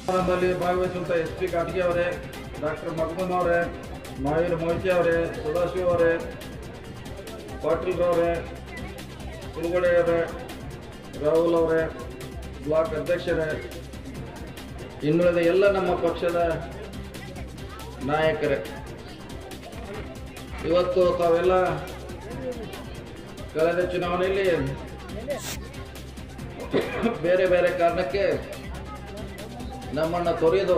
ಭಾಗವಹಿಸುವಂಥ SP ಕಾಟ್ಗೆ ಅವರೇ, doctor Magdum ಅವರೇ, ಮಹಾವೀರ್ ಮೊಯ್ತಿ ಅವರೇ, ಸದಾಶಿವ ಅವರೇ, ಪಾಟೀಲ್ರವರೇ, ಕುಲಗಡೆ ಅವರೇ, ರಾಹುಲ್ ಅವರೇ, ಬ್ಲಾಕ್ ಅಧ್ಯಕ್ಷರೇ, ಇನ್ನುಳಿದ ಎಲ್ಲ ನಮ್ಮ ಪಕ್ಷದ ನಾಯಕರೇ, ಇವತ್ತು ತಾವೆಲ್ಲ ಕಳೆದ ಚುನಾವಣೆಯಲ್ಲಿ ಬೇರೆ ಬೇರೆ ಕಾರಣಕ್ಕೆ ನಮ್ಮನ್ನು ತೊರೆದು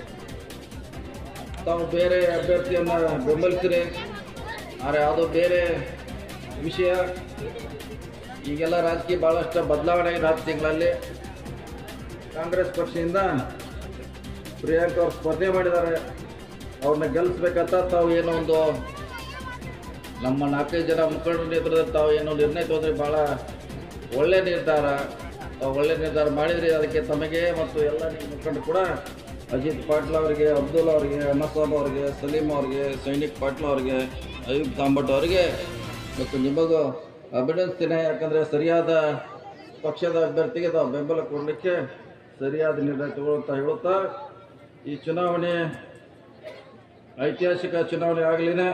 ತಾವು ಬೇರೆ ಅಭ್ಯರ್ಥಿಯನ್ನು ಬೆಂಬಲಿಸಿರಿ. ಆದರೆ ಯಾವುದೋ ಬೇರೆ ವಿಷಯ. ಈಗೆಲ್ಲ ರಾಜಕೀಯ ಭಾಳಷ್ಟು ಬದಲಾವಣೆ ಆಗಿದೆ. 10 ತಿಂಗಳಲ್ಲಿ ಕಾಂಗ್ರೆಸ್ ಪಕ್ಷದಿಂದ ಪ್ರಿಯಾಂಕಾ ಅವರು ಸ್ಪರ್ಧೆ ಮಾಡಿದ್ದಾರೆ. ಅವ್ರನ್ನ ಗೆಲ್ಲಿಸ್ಬೇಕಂತ ತಾವು ಏನೋ ಒಂದು ನಮ್ಮ 4-5 ಜನ ಮುಖಂಡರ ನೇತೃತ್ವದಲ್ಲಿ ತಾವು ಏನೋ ನಿರ್ಣಯ ತಗೊಂಡ್ರೆ ಭಾಳ ಒಳ್ಳೆಯ ನಿರ್ಧಾರ. ತಾವು ಒಳ್ಳೆಯ ನಿರ್ಧಾರ ಮಾಡಿದ್ರಿ. ಅದಕ್ಕೆ ತಮಗೆ ಮತ್ತು ಎಲ್ಲ ನಿಮ್ಮ ಮುಖಂಡರು ಕೂಡ ಅಜಿತ್ ಪಾಟೀಲ್ ಅವರಿಗೆ, ಅಬ್ದುಲ್ ಅವರಿಗೆ, ಅನ್ನಸಾಬ್ ಅವರಿಗೆ, ಸಲೀಂ ಅವರಿಗೆ, ಸೈನಿಕ್ ಪಾಟೀಲ್ ಅವರಿಗೆ, ಅಯೂಬ್ ತಾಂಬಟ್ ಅವರಿಗೆ ಮತ್ತು ನಿಮಗೂ ಅಭಿನಂದಿಸ್ತೇನೆ. ಯಾಕಂದರೆ ಸರಿಯಾದ ಪಕ್ಷದ ಅಭ್ಯರ್ಥಿಗೆ ತಾವು ಬೆಂಬಲ ಕೊಡಲಿಕ್ಕೆ ಸರಿಯಾದ ನಿರ್ಣಯ ತಗೊಳ್ತಾ ಹೇಳುತ್ತಾ, ಈ ಚುನಾವಣೆ ಐತಿಹಾಸಿಕ ಚುನಾವಣೆ ಆಗಲಿನೇ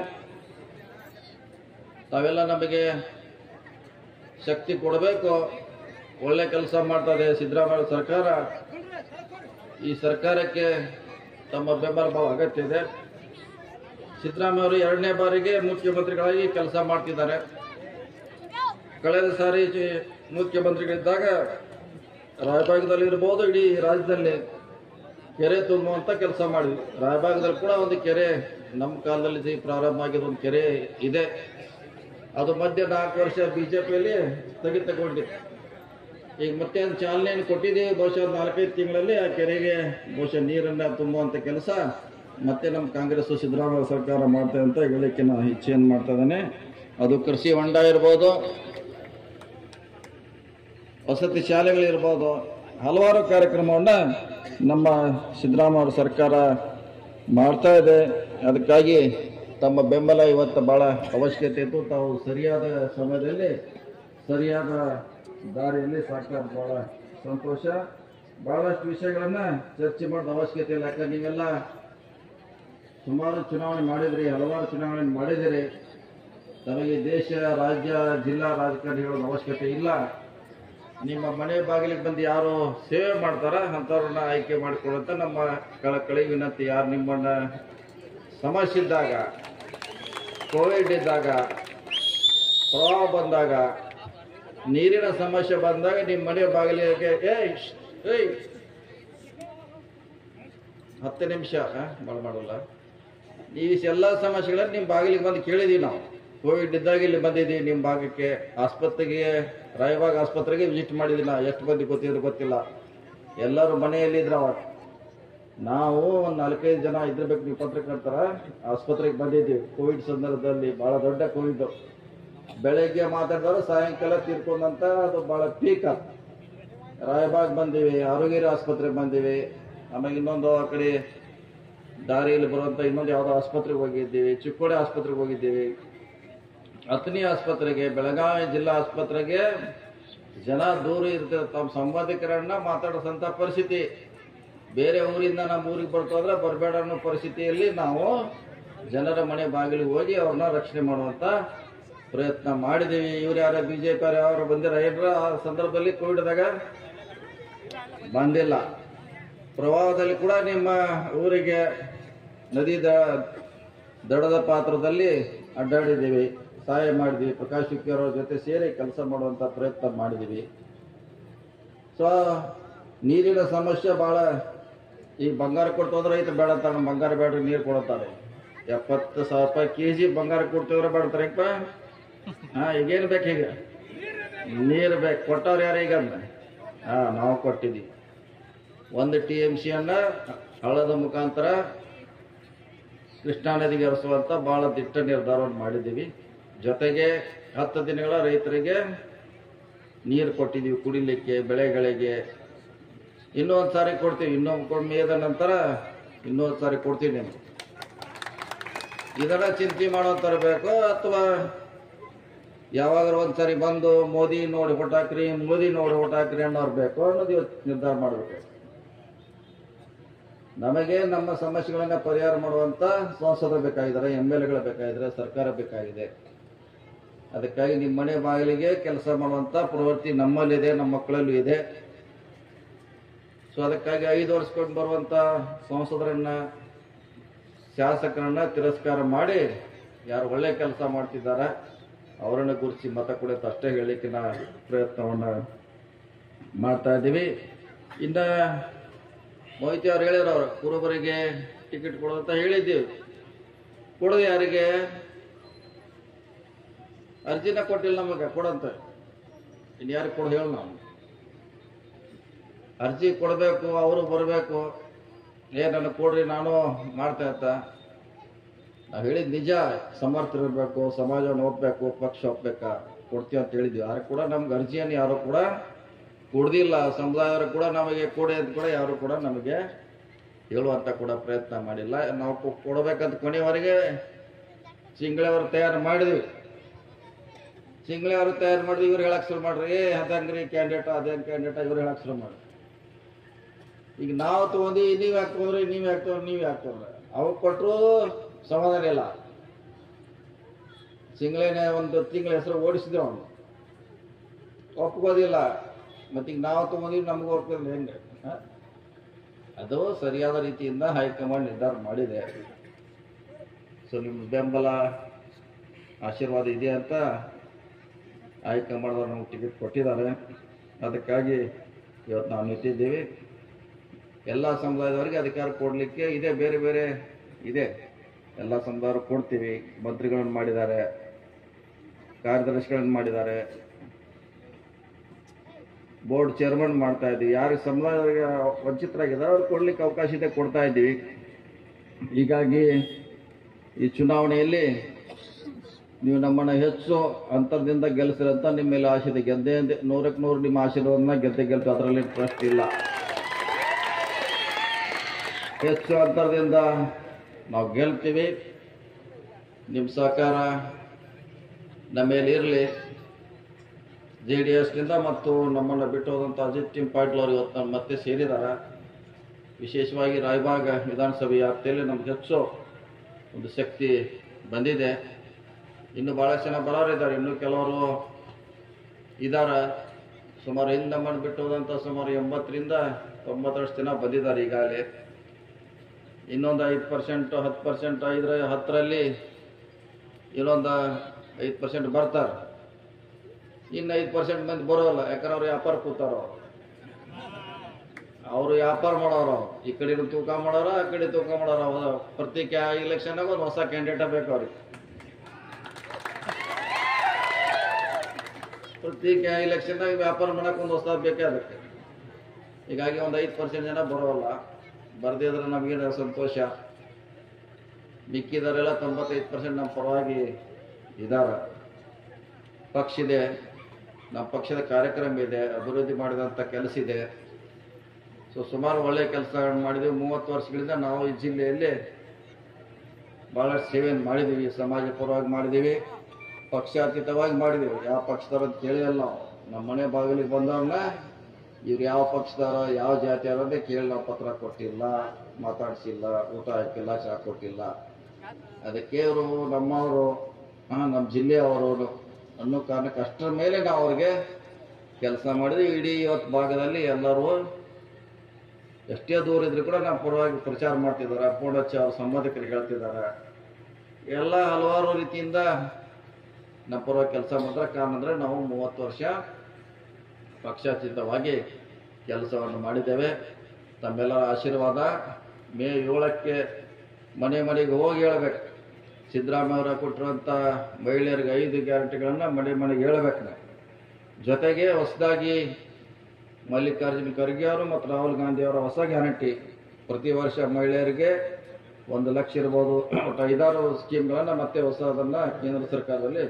ತಾವೆಲ್ಲ ನಮಗೆ ಶಕ್ತಿ ಕೊಡಬೇಕು. ಒಳ್ಳೆ ಕೆಲಸ ಮಾಡ್ತದೆ ಸಿದ್ದರಾಮಯ್ಯ ಸರ್ಕಾರ. ಈ ಸರ್ಕಾರಕ್ಕೆ ತಮ್ಮ ಬೆಂಬಲ ಭಾಳ ಅಗತ್ಯ ಇದೆ. ಸಿದ್ದರಾಮಯ್ಯ ಅವರು 2ನೇ ಬಾರಿಗೆ ಮುಖ್ಯಮಂತ್ರಿಗಳಾಗಿ ಕೆಲಸ ಮಾಡ್ತಿದ್ದಾರೆ. ಕಳೆದ ಸಾರಿ ಮುಖ್ಯಮಂತ್ರಿಗಳಿದ್ದಾಗ ರಾಯಭಾಗದಲ್ಲಿ ಇರ್ಬೋದು, ಇಡೀ ರಾಜ್ಯದಲ್ಲಿ ಕೆರೆ ತುಂಬುವಂಥ ಕೆಲಸ ಮಾಡಿದ್ವಿ. ರಾಯಭಾಗದಲ್ಲಿ ಕೂಡ ಒಂದು ಕೆರೆ ನಮ್ಮ ಕಾಲದಲ್ಲಿ ಪ್ರಾರಂಭ ಆಗಿದ್ದು ಒಂದು ಕೆರೆ ಇದೆ. ಅದು ಮಧ್ಯೆ 4 ವರ್ಷ BJಪಿಯಲ್ಲಿ ಸ್ಥಗಿತಗೊಂಡಿತ್ತು. ಈಗ ಮತ್ತೆ ಒಂದು ಚಾಲನೆಯನ್ನು ಕೊಟ್ಟಿದ್ದೀವಿ. ಬಹುಶಃ 4-5 ತಿಂಗಳಲ್ಲಿ ಆ ಕೆರೆಗೆ ಬಹುಶಃ ನೀರನ್ನು ತುಂಬುವಂಥ ಕೆಲಸ ಮತ್ತೆ ನಮ್ಮ ಕಾಂಗ್ರೆಸ್ ಸಿದ್ದರಾಮಯ್ಯ ಸರ್ಕಾರ ಮಾಡ್ತದೆ ಅಂತ ಹೇಳಲಿಕ್ಕೆ ನಾನು ಇಚ್ಛೆಯನ್ನು ಮಾಡ್ತಾ ಇದ್ದೇನೆ. ಅದು ಕೃಷಿ ಹೊಂಡ ಇರ್ಬೋದು, ವಸತಿ ಶಾಲೆಗಳಿರ್ಬೋದು, ಹಲವಾರು ಕಾರ್ಯಕ್ರಮವನ್ನು ನಮ್ಮ ಸಿದ್ದರಾಮಯ್ಯ ಸರ್ಕಾರ ಮಾಡ್ತಾ ಇದೆ. ಅದಕ್ಕಾಗಿ ತಮ್ಮ ಬೆಂಬಲ ಇವತ್ತು ಭಾಳ ಅವಶ್ಯಕತೆ ಇತ್ತು. ತಾವು ಸರಿಯಾದ ಸಮಯದಲ್ಲಿ ಸರಿಯಾದ ದಾರಿಯಲ್ಲಿ ಸಾಕಾರ ಭಾಳ ಸಂತೋಷ. ಭಾಳಷ್ಟು ವಿಷಯಗಳನ್ನು ಚರ್ಚೆ ಮಾಡೋದು ಅವಶ್ಯಕತೆ ಇಲ್ಲ. ಯಾಕಂದ್ರೆ ನೀವೆಲ್ಲ ಸುಮಾರು ಚುನಾವಣೆ ಮಾಡಿದಿರಿ, ಹಲವಾರು ಚುನಾವಣೆ ಮಾಡಿದಿರಿ. ತಮಗೆ ದೇಶ, ರಾಜ್ಯ, ಜಿಲ್ಲಾ ರಾಜಕಾರಣ ಹೇಳೋದು ಅವಶ್ಯಕತೆ ಇಲ್ಲ. ನಿಮ್ಮ ಮನೆ ಬಾಗಿಲಿಗೆ ಬಂದು ಯಾರು ಸೇವೆ ಮಾಡ್ತಾರ ಅಂಥವ್ರನ್ನ ಆಯ್ಕೆ ಮಾಡಿಕೊಳ್ಳುವಂಥ ನಮ್ಮ ಕಳಕಳಿ ವಿನಂತಿ. ಯಾರು ನಿಮ್ಮನ್ನ ಸಮಸ್ಯೆ ಇದ್ದಾಗ, ಕೋವಿಡ್ ಇದ್ದಾಗ, ಪ್ರವಾಹ ಬಂದಾಗ, ನೀರಿನ ಸಮಸ್ಯೆ ಬಂದಾಗ ನಿಮ್ಮ ಮನೆ ಬಾಗಿಲಿಗೆ 10 ನಿಮಿಷ ಭಾಳ ಮಾಡಲ್ಲ. ಈ ಎಲ್ಲ ಸಮಸ್ಯೆಗಳನ್ನು ನಿಮ್ಮ ಬಾಗಿಲಿಗೆ ಬಂದು ಕೇಳಿದ್ದೀವಿ ನಾವು. ಕೋವಿಡ್ ಇದ್ದಾಗ ಇಲ್ಲಿ ಬಂದಿದ್ದೀವಿ ನಿಮ್ಮ ಭಾಗಕ್ಕೆ. ಆಸ್ಪತ್ರೆಗೆ, ರಾಯಬಾಗ್ ಆಸ್ಪತ್ರೆಗೆ ವಿಸಿಟ್ ಮಾಡಿದ್ದೀವಿ. ನಾವು ಎಷ್ಟು ಮಂದಿ ಗೊತ್ತಿದ್ರು ಗೊತ್ತಿಲ್ಲ. ಎಲ್ಲರೂ ಮನೆಯಲ್ಲಿದ್ರು. ಅವಾಗ ನಾವು ಒಂದು 4-5 ಜನ ಇದ್ರಬೇಕು. ನೀವು ಪತ್ರಕರ್ತರ ಆಸ್ಪತ್ರೆಗೆ ಬಂದಿದ್ದೀವಿ ಕೋವಿಡ್ ಸಂದರ್ಭದಲ್ಲಿ. ಭಾಳ ದೊಡ್ಡ ಕೋವಿಡ್. ಬೆಳಗ್ಗೆ ಮಾತಾಡಿದವರು ಸಾಯಂಕಾಲ ತೀರ್ಕೊಂಡಂತ ಅದು ಭಾಳ ಪೀಕ್. ರಾಯಬಾಗ್ ಬಂದೀವಿ, ಆರೋಗ್ಯ ಆಸ್ಪತ್ರೆಗೆ ಬಂದೀವಿ. ಆಮೇಲೆ ಇನ್ನೊಂದು ಆ ಕಡೆ ದಾರಿಯಲ್ಲಿ ಬರುವಂಥ ಇನ್ನೊಂದು ಯಾವುದೋ ಆಸ್ಪತ್ರೆಗೆ ಹೋಗಿದ್ದೀವಿ. ಚಿಕ್ಕೋಡಿ ಆಸ್ಪತ್ರೆಗೆ ಹೋಗಿದ್ದೀವಿ, ಅಥಣಿ ಆಸ್ಪತ್ರೆಗೆ, ಬೆಳಗಾವಿ ಜಿಲ್ಲಾ ಆಸ್ಪತ್ರೆಗೆ. ಜನ ದೂರ ಇರ್ತಾರೆ, ತಮ್ಮ ಸಂಬಂಧಿಕರನ್ನ ಮಾತಾಡಿಸೋಂಥ ಪರಿಸ್ಥಿತಿ. ಬೇರೆ ಊರಿಂದ ನಮ್ಮ ಊರಿಗೆ ಬರ್ತೋದ್ರೆ ಬರಬೇಡ ಅನ್ನೋ ಪರಿಸ್ಥಿತಿಯಲ್ಲಿ ನಾವು ಜನರ ಮನೆ ಬಾಗಿಲಿಗೆ ಹೋಗಿ ಅವ್ರನ್ನ ರಕ್ಷಣೆ ಮಾಡುವಂಥ ಪ್ರಯತ್ನ ಮಾಡಿದ್ದೀವಿ. ಇವ್ರು ಯಾರು BJP ಯಾರು ಬಂದಿರ ಏನ್ರ ಆ ಸಂದರ್ಭದಲ್ಲಿ ಕೋವಿಡ್ದಾಗ ಬಂದಿಲ್ಲ. ಪ್ರವಾಹದಲ್ಲಿ ಕೂಡ ನಿಮ್ಮ ಊರಿಗೆ ನದಿ ದಡದ ಪಾತ್ರದಲ್ಲಿ ಅಡ್ಡಾಡಿದ್ದೀವಿ, ಸಹಾಯ ಮಾಡಿದ್ವಿ. ಪ್ರಕಾಶ್ ಹುಕ್ಕೇರಿ ಅವ್ರ ಜೊತೆ ಸೇರಿ ಕೆಲಸ ಮಾಡುವಂಥ ಪ್ರಯತ್ನ ಮಾಡಿದ್ದೀವಿ. ಸೊ ನೀರಿನ ಸಮಸ್ಯೆ ಭಾಳ. ಈ ಬಂಗಾರ ಕೊಡ್ತೋದ್ರೆ ರೈತ ಬೇಡ ಅಂತಾರೆ, ಬಂಗಾರ ಬೇಡ್ರಿ ನೀರು ಕೊಡುತ್ತಾರೆ. 70,000 ರೂಪಾಯಿ kg ಬಂಗಾರ ಕೊಡ್ತಿದ್ರೆ ಬೇಡ್ತಾರಪ್ಪ. ಈಗೇನು ಬೇಕು? ಈಗ ನೀರು ಬೇಕು. ಕೊಟ್ಟವ್ರು ಯಾರು ಈಗ ಅಂದ್ರೆ ನಾವು ಕೊಟ್ಟಿದ್ದೀವಿ. 1 TMCಯನ್ನು ಹಳ್ಳದ ಮುಖಾಂತರ ಕೃಷ್ಣಾ ನದಿಗೆ ಹರಿಸುವಂಥ ಭಾಳ ದಿಟ್ಟ ನಿರ್ಧಾರವನ್ನು ಮಾಡಿದ್ದೀವಿ. ಜೊತೆಗೆ 10 ದಿನಗಳ ರೈತರಿಗೆ ನೀರು ಕೊಟ್ಟಿದ್ದೀವಿ ಕುಡಿಲಿಕ್ಕೆ, ಬೆಳೆಗಳಿಗೆ. ಇನ್ನೂ ಒಂದು ಸಾರಿ ಕೊಡ್ತೀವಿ. ಇನ್ನೊಂದು ಮೇದ ನಂತರ ಇನ್ನೊಂದು ಸಾರಿ ಕೊಡ್ತೀವಿ ನಿಮ್ಗೆ. ಇದನ್ನ ಚಿಂತೆ ಮಾಡೋಂತರಬೇಕು ಅಥವಾ ಯಾವಾಗಾರ ಒಂದ್ಸರಿ ಬಂದು ಮೋದಿ ನೋಡಿ ಓಟ್ ಹಾಕ್ರಿ, ಮೋದಿ ನೋಡಿ ಓಟ್ ಹಾಕ್ರಿ ಅನ್ನೋರು ಬೇಕು ಅನ್ನೋದು ಇವತ್ತು ನಿರ್ಧಾರ ಮಾಡಬೇಕು. ನಮಗೆ ನಮ್ಮ ಸಮಸ್ಯೆಗಳನ್ನ ಪರಿಹಾರ ಮಾಡುವಂತ ಸಂಸದರು ಬೇಕಾಗಿದ್ದಾರೆ, MLAಗಳು ಬೇಕಾಗಿದ್ದಾರೆ, ಸರ್ಕಾರ ಬೇಕಾಗಿದೆ. ಅದಕ್ಕಾಗಿ ನಿಮ್ಮ ಮನೆ ಬಾಗಿಲಿಗೆ ಕೆಲಸ ಮಾಡುವಂತ ಪ್ರವೃತ್ತಿ ನಮ್ಮಲ್ಲಿದೆ, ನಮ್ಮ ಮಕ್ಕಳಲ್ಲೂ ಇದೆ. ಸೊ ಅದಕ್ಕಾಗಿ 5 ವರ್ಷಕೊಂಡು ಬರುವಂತ ಸಂಸದರನ್ನ, ಶಾಸಕರನ್ನ ತಿರಸ್ಕಾರ ಮಾಡಿ ಯಾರು ಒಳ್ಳೆ ಕೆಲಸ ಮಾಡ್ತಿದ್ದಾರೆ ಅವರನ್ನ ಗುರುತಿಸಿ ಮತ ಕೊಡುತ್ತೆ ಅಷ್ಟೇ ಹೇಳಲಿಕ್ಕೆ ನಾ ಪ್ರಯತ್ನವನ್ನ ಮಾಡ್ತಾ ಇದ್ದೀವಿ. ಇನ್ನ ಮೊಯ್ತಿ ಅವ್ರು ಹೇಳಿದ್ರು, ಅವರು ಕುರುಬರಿಗೆ ಟಿಕೆಟ್ ಕೊಡೋದಂತ ಹೇಳಿದ್ದೀವಿ. ಕೊಡೋದು ಯಾರಿಗೆ? ಅರ್ಜಿನ ಕೊಟ್ಟಿಲ್ಲ ನಮಗೆ ಕೊಡಂತ. ಇನ್ನು ಯಾರಿಗೆ ಕೊಡೋದು ಹೇಳ? ನಾವು ಅರ್ಜಿ ಕೊಡಬೇಕು, ಅವರು ಬರಬೇಕು, ನನ್ನ ಕೊಡ್ರಿ ನಾನು ಮಾಡ್ತಾ ಅಂತ ನಾವು ಹೇಳಿದ್ ನಿಜ. ಸಮರ್ಥರಿರ್ಬೇಕು, ಸಮಾಜವನ್ನು ಒಪ್ಪಬೇಕು, ಪಕ್ಷ ಒಪ್ಪಬೇಕಾ, ಕೊಡ್ತೀವಿ ಅಂತ ಹೇಳಿದ್ವಿ. ಯಾರು ಕೂಡ ನಮ್ಗೆ ಅರ್ಜಿಯನ್ನು ಯಾರು ಕೂಡ ಕೊಡ್ದಿಲ್ಲ. ಸಮುದಾಯವರು ಕೂಡ ನಮಗೆ ಕೊಡಿ ಅಂತ ಕೂಡ ಯಾರು ಕೂಡ ನಮಗೆ ಹೇಳುವಂತ ಕೂಡ ಪ್ರಯತ್ನ ಮಾಡಿಲ್ಲ. ನಾವು ಕೊಡಬೇಕಂತ ಕೊನೆಯವರೆಗೆ ಚಿಂಗಳವರು ತಯಾರು ಮಾಡಿದ್ವಿ. ಚಿಂಗಳವರು ತಯಾರು ಮಾಡಿದ್ವಿ. ಇವ್ರು ಹೇಳಕ್ ಶುರು ಮಾಡ್ರಿ, ಅದಂಗ್ರಿ ಕ್ಯಾಂಡಿಡೇಟ್, ಅದೇನ್ ಕ್ಯಾಂಡಿಡೇಟ್, ಇವ್ರು ಹೇಳಕ್ ಶುರು ಮಾಡ್ರಿ. ಈಗ ನಾವು ತಗೊಂಡು ನೀವ್ ಯಾಕೆ ತಗೊಂಡ್ರಿ, ನೀವ್ ಯಾಕೆ ತಗೊಂಡ್ರಿ, ನೀವ್ ಯಾಕೆ ತಗೊಂಡ್ರಿ, ಅವ್ರು ಕೊಟ್ಟರು ಸಮಾಧಾನ ಇಲ್ಲ. ಚಿಂಗಳೇನೆ ಒಂದು ತಿಂಗಳ ಹೆಸರು ಓಡಿಸಿದ್ವಿ, ಅವನು ಒಪ್ಕೋದಿಲ್ಲ. ಮತ್ತೀಗ ನಾವು ತಗೊಂಡಿವಿ, ನಮಗೂ ಒಪ್ಪಿದ್ರೆ ಹೆಂಗೆ? ಅದು ಸರಿಯಾದ ರೀತಿಯಿಂದ ಹೈಕಮಾಂಡ್ ನಿರ್ಧಾರ ಮಾಡಿದೆ. ಸೊ ನಿಮ್ಮ ಬೆಂಬಲ ಆಶೀರ್ವಾದ ಇದೆ ಅಂತ ಹೈಕಮಾಂಡ್ ನಮ್ಗೆ ಟಿಕೆಟ್ ಕೊಟ್ಟಿದ್ದಾರೆ. ಅದಕ್ಕಾಗಿ ಇವತ್ತು ನಾವು ನಿಂತಿದ್ದೀವಿ. ಎಲ್ಲ ಸಮುದಾಯದವರಿಗೆ ಅಧಿಕಾರ ಕೊಡಲಿಕ್ಕೆ ಇದೆ, ಬೇರೆ ಬೇರೆ ಇದೆ. ಎಲ್ಲ ಸಮುದಾಯರು ಕೊಡ್ತೀವಿ. ಮಂತ್ರಿಗಳನ್ನು ಮಾಡಿದ್ದಾರೆ, ಕಾರ್ಯದರ್ಶಿಗಳನ್ನು ಮಾಡಿದ್ದಾರೆ, ಬೋರ್ಡ್ ಚೇರ್ಮನ್ ಮಾಡ್ತಾ ಇದ್ದೀವಿ. ಯಾರಿಗೆ ಸಮುದಾಯದವರಿಗೆ ವಂಚಿತರಾಗಿದ್ದಾರೆ ಅವ್ರಿಗೆ ಕೊಡ್ಲಿಕ್ಕೆ ಅವಕಾಶ ಇದೆ, ಕೊಡ್ತಾ ಇದ್ದೀವಿ. ಹೀಗಾಗಿ ಈ ಚುನಾವಣೆಯಲ್ಲಿ ನೀವು ನಮ್ಮನ್ನು ಹೆಚ್ಚು ಅಂತರದಿಂದ ಗೆಲ್ಲಿಸಿರಂತ ನಿಮ್ಮ ಮೇಲೆ ಆಶೆ ಇದೆ. ಗೆದ್ದೆ 100ಕ್ಕೆ 100 ನಿಮ್ಮ ಆಶೀರ್ವಾದನ ಗೆದ್ದು ಅದರಲ್ಲಿ ಪ್ರಶ್ನೆ ಇಲ್ಲ. ಹೆಚ್ಚು ಅಂತರದಿಂದ ನಾವು ಗೆಲ್ತೀವಿ. ನಿಮ್ಮ ಸಹಕಾರ ನಮ್ಮ ಮೇಲೆ ಇರಲಿ. JDSನಿಂದ ಮತ್ತು ನಮ್ಮನ್ನು ಬಿಟ್ಟು ಹೋದಂಥ ಅಜಿತ್ ಪಾಟೀಲ್ ಅವರು ಇವತ್ತು ನಮ್ಮ ಮತ್ತೆ ಸೇರಿದ್ದಾರೆ. ವಿಶೇಷವಾಗಿ ರಾಯಬಾಗ ವಿಧಾನಸಭೆ ವ್ಯಾಪ್ತಿಯಲ್ಲಿ ನಮ್ಗೆ ಹೆಚ್ಚು ಒಂದು ಶಕ್ತಿ ಬಂದಿದೆ. ಇನ್ನು ಭಾಳಷ್ಟು ಜನ ಬರೋರಿದ್ದಾರೆ, ಇನ್ನು ಕೆಲವರು ಇದ್ದಾರೆ. ಸುಮಾರು ಹಿಂದೆ ನಮ್ಮನ್ನು ಬಿಟ್ಟು ಹೋದಂಥ ಸುಮಾರು 80ರಿಂದ 90ರಷ್ಟು ಜನ ಬಂದಿದ್ದಾರೆ ಈಗಾಗಲೇ. ಇನ್ನೊಂದು 5%, 10%, 10ರಲ್ಲಿ ಇನ್ನೊಂದು 5% ಬರ್ತಾರೆ. ಇನ್ನು 5% ಮಂದಿ ಬರೋಲ್ಲ. ಯಾಕಂದ್ರೆ ಅವ್ರು ವ್ಯಾಪಾರ ಕೂತಾರ, ಅವರು ವ್ಯಾಪಾರ ಮಾಡೋರು. ಈ ಕಡೆ ತೂಕ ಮಾಡೋರು, ಆ ಕಡೆ ತೂಕ ಮಾಡೋರು. ಪ್ರತಿ ಇಲೆಕ್ಷನ್ನಾಗ ಒಂದು ಹೊಸ ಕ್ಯಾಂಡಿಡೇಟ್ ಬೇಕು ಅವ್ರಿಗೆ. ಪ್ರತಿ ಇಲೆಕ್ಷನ್ನಾಗ ವ್ಯಾಪಾರ ಮಾಡಕ್ಕೆ ಒಂದು ಹೊಸ ಬೇಕೇ ಅದಕ್ಕೆ. ಹೀಗಾಗಿ ಒಂದು 5% ಜನ ಬರೋಲ್ಲ. ಬರ್ದಿದ್ರೆ ನಮಗೇನು ಸಂತೋಷ. ಮಿಕ್ಕಿದವರೆಲ್ಲ 95% ನಮ್ಮ ಪರವಾಗಿ ಇದ್ದಾರೆ. ಪಕ್ಷ ಇದೆ, ನಮ್ಮ ಪಕ್ಷದ ಕಾರ್ಯಕ್ರಮ ಇದೆ, ಅಭಿವೃದ್ಧಿ ಮಾಡಿದಂಥ ಕೆಲಸ ಇದೆ. ಸೊ ಸುಮಾರು ಒಳ್ಳೆಯ ಕೆಲಸಗಳನ್ನು ಮಾಡಿದ್ದೀವಿ. 30 ವರ್ಷಗಳಿಂದ ನಾವು ಈ ಜಿಲ್ಲೆಯಲ್ಲಿ ಭಾಳಷ್ಟು ಸೇವೆಯನ್ನು ಮಾಡಿದ್ದೀವಿ. ಸಮಾಜ ಪರವಾಗಿ ಮಾಡಿದ್ದೀವಿ, ಪಕ್ಷಾತೀತವಾಗಿ ಮಾಡಿದ್ದೀವಿ. ಯಾವ ಪಕ್ಷದವ್ರು ಅಂತ ಕೇಳಿಲ್ಲ ನಾವು. ನಮ್ಮ ಮನೆ ಬಾಗಿಲಿಗೆ ಬಂದವ್ರನ್ನ ಇವ್ರು ಯಾವ ಪಕ್ಷದವ್ರ, ಯಾವ ಜಾತಿಯವ್ರ ಅಂತ ಕೇಳಿ ನಾವು ಪತ್ರ ಕೊಟ್ಟಿಲ್ಲ, ಮಾತಾಡಿಸಿಲ್ಲ, ಊಟ ಹಾಕಿಲ್ಲ, ಚಹಾ ಕೊಟ್ಟಿಲ್ಲ. ಅದಕ್ಕೆ ಅವರು ನಮ್ಮವರು, ನಮ್ಮ ಜಿಲ್ಲೆಯವರು ಅನ್ನೋ ಕಾರಣಕ್ಕೆ ಅಷ್ಟರ ಮೇಲೆ ನಾವು ಅವ್ರಿಗೆ ಕೆಲಸ ಮಾಡಿದ್ವಿ. ಇಡೀ ಇವತ್ತು ಭಾಗದಲ್ಲಿ ಎಲ್ಲರೂ ಎಷ್ಟೇ ದೂರ ಇದ್ರು ಕೂಡ ನಮ್ಮ ಪರವಾಗಿ ಪ್ರಚಾರ ಮಾಡ್ತಿದ್ದಾರೆ. ಫೋನ್ ಹಚ್ಚಿ ಅವ್ರ ಸಂಬಂಧಿಕರಿಗೆ ಹೇಳ್ತಿದ್ದಾರೆ. ಎಲ್ಲ ಹಲವಾರು ರೀತಿಯಿಂದ ನಮ್ಮ ಪರವಾಗಿ ಕೆಲಸ ಮಾಡಿದ್ರೆ. ಕಾರಣ ಅಂದರೆ ನಾವು 30 ವರ್ಷ ಪಕ್ಷಾತೀತವಾಗಿ ಕೆಲಸವನ್ನು ಮಾಡಿದ್ದೇವೆ. ತಮ್ಮೆಲ್ಲರ ಆಶೀರ್ವಾದ. ಮೇ 7ಕ್ಕೆ ಮನೆ ಮನೆಗೆ ಹೋಗಿ ಹೇಳ್ಬೇಕು. ಸಿದ್ದರಾಮಯ್ಯ ಅವರ ಕೊಟ್ಟಿರುವಂಥ ಮಹಿಳೆಯರಿಗೆ 5 ಗ್ಯಾರಂಟಿಗಳನ್ನು ಮನೆ ಮನೆಗೆ ಹೇಳ್ಬೇಕು ನಾವು. ಜೊತೆಗೆ ಹೊಸದಾಗಿ ಮಲ್ಲಿಕಾರ್ಜುನ ಖರ್ಗೆ ಅವರು ಮತ್ತು ರಾಹುಲ್ ಗಾಂಧಿ ಅವರ ಹೊಸ ಗ್ಯಾರಂಟಿ. ಪ್ರತಿ ವರ್ಷ ಮಹಿಳೆಯರಿಗೆ 1 ಲಕ್ಷ ಇರ್ಬೋದು. ಒಟ್ಟು 5-6 ಸ್ಕೀಮ್ಗಳನ್ನು ಮತ್ತೆ ಹೊಸದನ್ನು ಕೇಂದ್ರ ಸರ್ಕಾರದಲ್ಲಿ.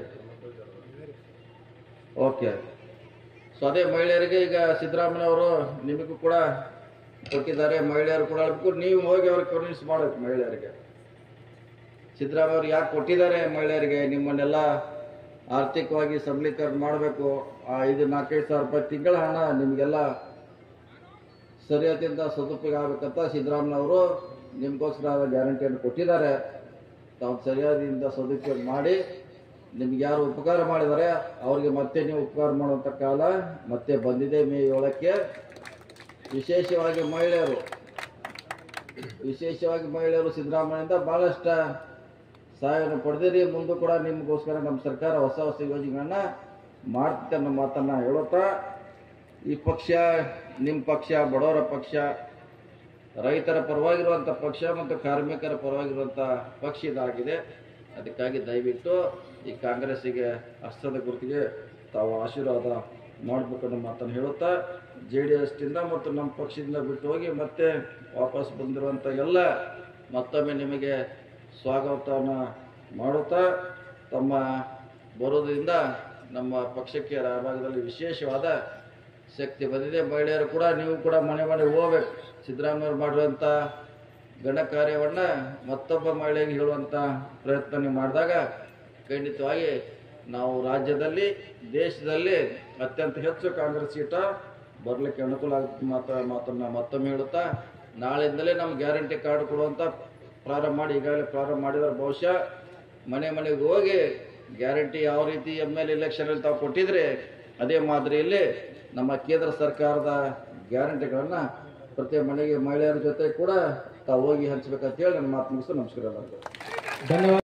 ಓಕೆ. ಸೊ ಅದೇ ಮಹಿಳೆಯರಿಗೆ ಈಗ ಸಿದ್ದರಾಮಯ್ಯ ಅವರು ನಿಮಗೂ ಕೂಡ ಕೊಟ್ಟಿದ್ದಾರೆ. ಮಹಿಳೆಯರು ಕೂಡ ನೀವು ಹೋಗಿ ಅವ್ರಿಗೆ ಕನ್ವಿನ್ಸ್ ಮಾಡಬೇಕು. ಮಹಿಳೆಯರಿಗೆ ಸಿದ್ದರಾಮಯ್ಯ ಅವರು ಯಾಕೆ ಕೊಟ್ಟಿದ್ದಾರೆ ಮಹಿಳೆಯರಿಗೆ, ನಿಮ್ಮನ್ನೆಲ್ಲ ಆರ್ಥಿಕವಾಗಿ ಸಬಲೀಕರಣ ಮಾಡಬೇಕು. 5-4-5 ಸಾವಿರ ರೂಪಾಯಿ ತಿಂಗಳ ಹಣ ನಿಮಗೆಲ್ಲ ಸರಿಯಾದಿಂದ ಸದುಪಯೋಗ ಆಗಬೇಕಂತ ಸಿದ್ದರಾಮಯ್ಯನವರು ನಿಮಗೋಸ್ಕರ ಗ್ಯಾರಂಟಿಯನ್ನು ಕೊಟ್ಟಿದ್ದಾರೆ. ತಾವು ಸರಿಯಾದಿಂದ ಸದುಪಯೋಗ ಮಾಡಿ ನಿಮ್ಗೆ ಯಾರು ಉಪಕಾರ ಮಾಡಿದ್ದಾರೆ ಅವ್ರಿಗೆ ಮತ್ತೆ ನೀವು ಉಪಕಾರ ಮಾಡುವಂಥ ಕಾಲ ಮತ್ತೆ ಬಂದಿದೆ. ಮೇ 7ಕ್ಕೆ ವಿಶೇಷವಾಗಿ ಮಹಿಳೆಯರು ಸಿದ್ದರಾಮಯ್ಯನಿಂದ ಭಾಳಷ್ಟು ಸಹಾಯವನ್ನು ಪಡೆದಿರಿ. ಮುಂದೂ ಕೂಡ ನಿಮಗೋಸ್ಕರ ನಮ್ಮ ಸರ್ಕಾರ ಹೊಸ ಯೋಜನೆಗಳನ್ನ ಮಾಡ್ತೈತೆ ಅನ್ನೋ ಮಾತನ್ನು ಹೇಳುತ್ತಾ, ಈ ಪಕ್ಷ ನಿಮ್ಮ ಪಕ್ಷ ಬಡವರ ಪಕ್ಷ, ರೈತರ ಪರವಾಗಿರುವಂಥ ಪಕ್ಷ ಮತ್ತು ಕಾರ್ಮಿಕರ ಪರವಾಗಿರುವಂಥ ಪಕ್ಷ ಇದಾಗಿದೆ. ಅದಕ್ಕಾಗಿ ದಯವಿಟ್ಟು ಈ ಕಾಂಗ್ರೆಸ್ಸಿಗೆ ಹಸ್ತದ ಗುರುತಿಗೆ ತಾವು ಆಶೀರ್ವಾದ ಮಾಡಬೇಕನ್ನೋ ಮಾತನ್ನು ಹೇಳುತ್ತಾ, JDSನಿಂದ ಮತ್ತು ನಮ್ಮ ಪಕ್ಷದಿಂದ ಬಿಟ್ಟು ಹೋಗಿ ಮತ್ತೆ ವಾಪಸ್ ಬಂದಿರುವಂಥ ಎಲ್ಲ ಮತ್ತೊಮ್ಮೆ ನಿಮಗೆ ಸ್ವಾಗತವನ್ನು ಮಾಡುತ್ತಾ, ತಮ್ಮ ಬರೋದ್ರಿಂದ ನಮ್ಮ ಪಕ್ಷಕ್ಕೆ ರಾಯಭಾಗದಲ್ಲಿ ವಿಶೇಷವಾದ ಶಕ್ತಿ ಬಂದಿದೆ. ಮಹಿಳೆಯರು ಕೂಡ ನೀವು ಕೂಡ ಮನೆ ಹೋಗ್ಬೇಕು. ಸಿದ್ದರಾಮಯ್ಯವರು ಮಾಡಿರುವಂಥ ಗಣ ಕಾರ್ಯವನ್ನು ಮತ್ತೊಬ್ಬ ಮಹಿಳೆಗೆ ಹೇಳುವಂಥ ಪ್ರಯತ್ನ ನೀವು ಮಾಡಿದಾಗ ಖಂಡಿತವಾಗಿ ನಾವು ರಾಜ್ಯದಲ್ಲಿ ದೇಶದಲ್ಲಿ ಅತ್ಯಂತ ಹೆಚ್ಚು ಕಾಂಗ್ರೆಸ್ ಸೀಟ ಬರಲಿಕ್ಕೆ ಅನುಕೂಲ ಆಗುತ್ತೆ ಮಾತನ್ನು ಮತ್ತೊಮ್ಮೆ ಹೇಳುತ್ತಾ, ನಾಳೆಯಿಂದಲೇ ನಮ್ಮ ಗ್ಯಾರಂಟಿ ಕಾರ್ಡ್ ಕೊಡುವಂಥ ಪ್ರಾರಂಭ ಮಾಡಿ, ಈಗಾಗಲೇ ಪ್ರಾರಂಭ ಮಾಡಿದರೆ ಬಹುಶಃ ಮನೆಗೆ ಹೋಗಿ ಗ್ಯಾರಂಟಿ ಯಾವ ರೀತಿ ML ಎಲೆಕ್ಷನಲ್ಲಿ ತಾವು ಕೊಟ್ಟಿದ್ರೆ ಅದೇ ಮಾದರಿಯಲ್ಲಿ ನಮ್ಮ ಕೇಂದ್ರ ಸರ್ಕಾರದ ಗ್ಯಾರಂಟಿಗಳನ್ನು ಪ್ರತಿ ಮನೆಗೆ ಮಹಿಳೆಯರ ಜೊತೆ ಕೂಡ ತಾವು ಹೋಗಿ ಹಂಚಬೇಕಂತ ಹೇಳಿ ನನ್ನ ಮಾತು ಮುಗಿಸು. ನಮಸ್ಕಾರ. ಧನ್ಯವಾದ.